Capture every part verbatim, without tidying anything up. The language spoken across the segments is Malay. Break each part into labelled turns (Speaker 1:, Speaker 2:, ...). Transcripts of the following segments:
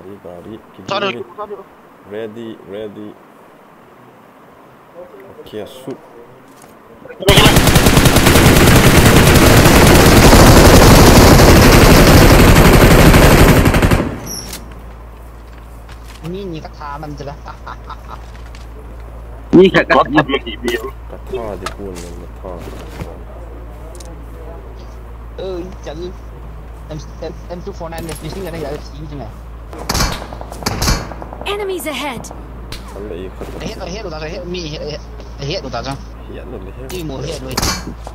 Speaker 1: Gari, gari.
Speaker 2: Sorry.
Speaker 1: Ready, ready. Okay, shoot.
Speaker 3: Ni ni kat taman je lah.
Speaker 2: Ni kat kat taman ni dia.
Speaker 1: Kat taman dia pun kat taman.
Speaker 3: Eh, jadi M M two forty-nine ni mesti kena ada sini je.
Speaker 4: Enemies ahead.
Speaker 1: Kalau ikut.
Speaker 3: Ahead, ahead, udah ahead, mi ahead, ahead udah aja.
Speaker 1: Ahead tu ahead.
Speaker 3: Ni mau ahead tu.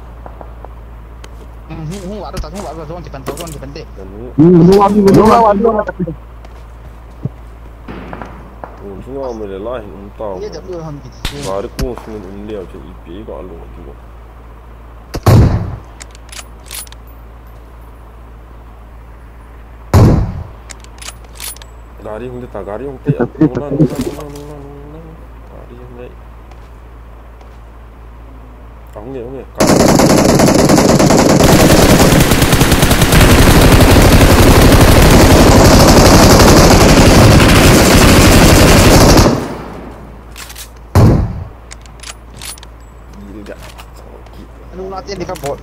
Speaker 3: Hmm, hmm, ada tak? Hmm, ada tu di pantai, tu di pantai.
Speaker 2: Hmm, lu ambil, lu ambil.
Speaker 1: Semua mereka lah yang tahu.
Speaker 3: Dia jadi orang gitu.
Speaker 1: Baru pun semua umliau je I P kalau tu. Gari yang kita gari yang kita ulang ulang ulang ulang ulang gari yang ni. Kamu ni, kamu ni.
Speaker 3: Anu latihan di kapot.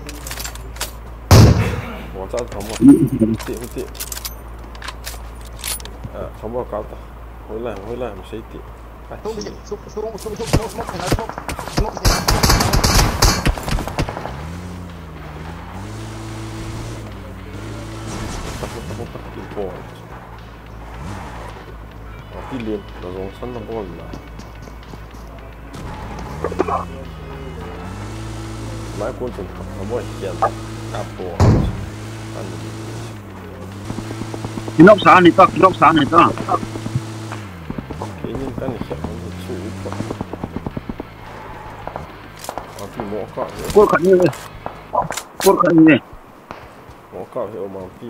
Speaker 1: Wajah kamu. Mesti mesti. Ah, kamu kata. Hoilah, hoilah, mesti itu.
Speaker 3: Suruh suruh suruh suruh suruh smoke, kena smoke, smoke.
Speaker 1: Kamu kamu pergi bol. Tapi lihat, dorong sana bol lah. Mai pun tu, kamu kian, kapo.
Speaker 2: Kinok saan itu, kinok saan itu.
Speaker 1: Ini kan siap untuk cuba. Tapi moka.
Speaker 2: Kau kat ni, kau kat ni.
Speaker 1: Moka heo mampi.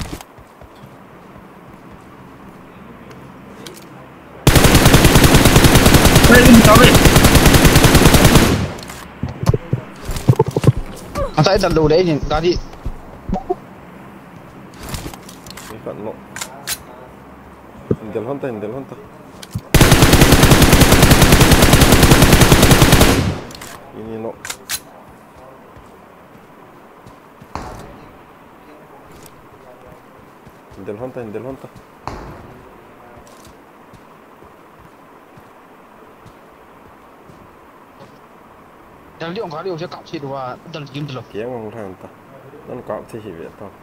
Speaker 2: Saya ini tahu.
Speaker 3: Asal dah lalu dah ni, tadi.
Speaker 1: Kat no. Indel hantar, indel hantar. Ini no. Indel hantar, indel hantar.
Speaker 3: Yang dia orang kali saya kap sih dua, dan game tu loh.
Speaker 1: Kian orang hantar. Dan kap sih hidup tak.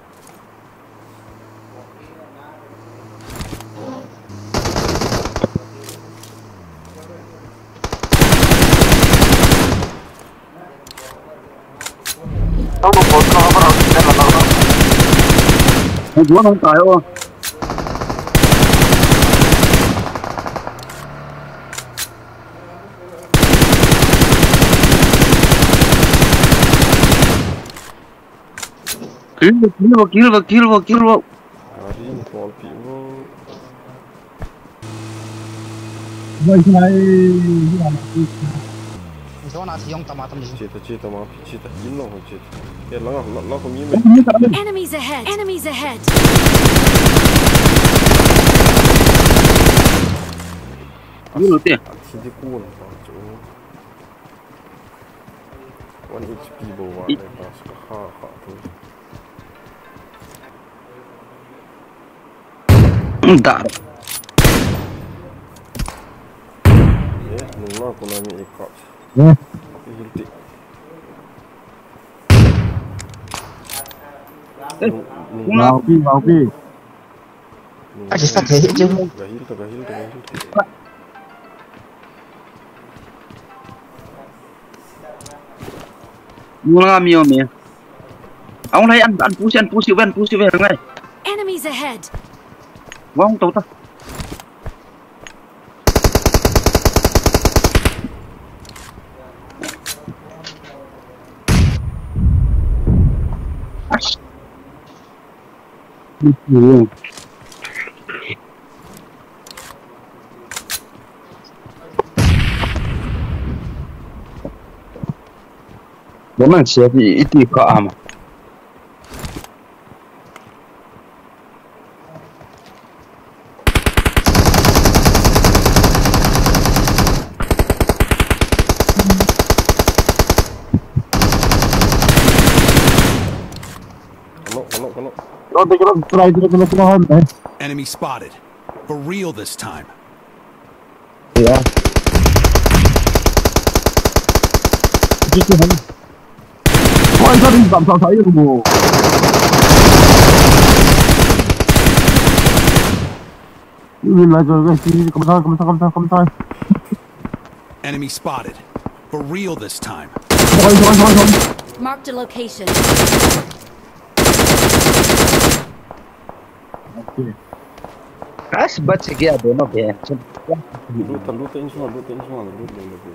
Speaker 2: Dua orang tahu. Kill, kill, kill, kill, kill.
Speaker 1: Hari ini ball piu.
Speaker 3: Saya nak siang tamat ni.
Speaker 1: Cita cita mah cita ini loh cita. Ya lang lang lang kau ni.
Speaker 4: Enemies ahead. Enemies ahead.
Speaker 2: Ini loh dia.
Speaker 1: Sini kuat tu. One H P bawa lepas ha ha tu.
Speaker 2: Entar.
Speaker 1: Ya, nunggu aku nak ni ikut.
Speaker 2: Ya.
Speaker 1: Hilti.
Speaker 2: Mau pi, mau pi.
Speaker 3: Aje tak hit je.
Speaker 1: Gahil tu, gahil tu, gahil tu.
Speaker 2: Mula mio ni. Ông này ăn ăn push ăn push ven push ven ngay.
Speaker 4: Enemies ahead.
Speaker 2: Vong tàu ta. Iya. Memang siapa itu kau ama.
Speaker 5: Enemy spotted. For real this time.
Speaker 6: Yeah. Ôi sao đi tầm sao thấy được mù. Nhìn lại rồi cái gì không sao không sao không sao không sao.
Speaker 5: Enemy spotted. For real this time.
Speaker 6: Thôi thôi thôi thôi.
Speaker 4: Marked a location.
Speaker 2: Kas baca dia dono be.
Speaker 1: Luta, luta em cima, luta em cima, luta em cima.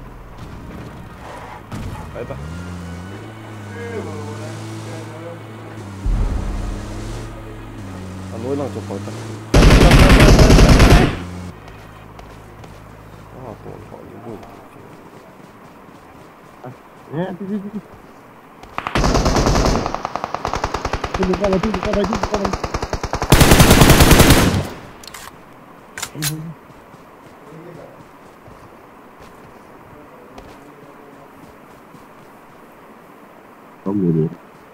Speaker 1: Aí tá. À nối lòng chụp khỏi ta. À tổ họ những vui.
Speaker 6: Nè, đi đi đi. Đi qua đây, đi qua đây, đi qua đây. Có người đi.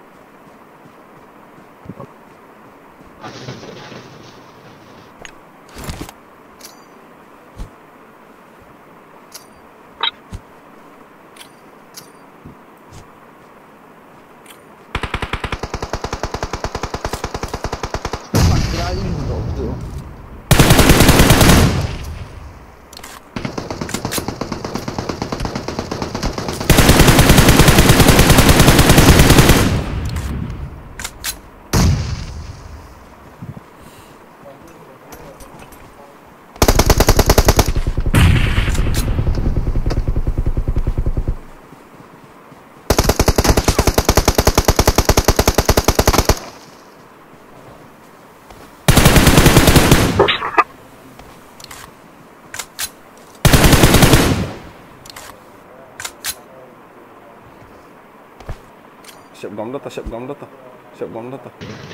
Speaker 1: Siap gom data, siap gom data, siap gom data.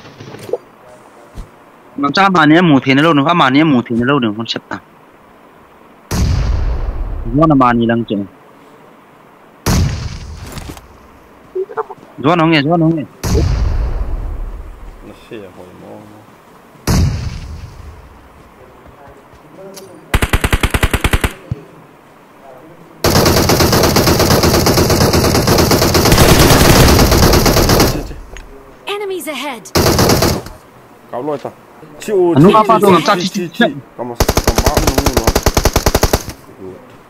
Speaker 2: Làm sao mà nhé mù thì nó lâu nữa, mà nhé mù thì nó lâu nữa con sập à. Nó là mà nhỉ lăng chừng. Doan không nghe, doan không nghe.
Speaker 1: Nó xe hồi mò.
Speaker 4: Enemies ahead.
Speaker 1: Cáo lôi ta. Chịu.
Speaker 2: Nó apa tu ngam tak
Speaker 1: Kamu kamu mau nunggu.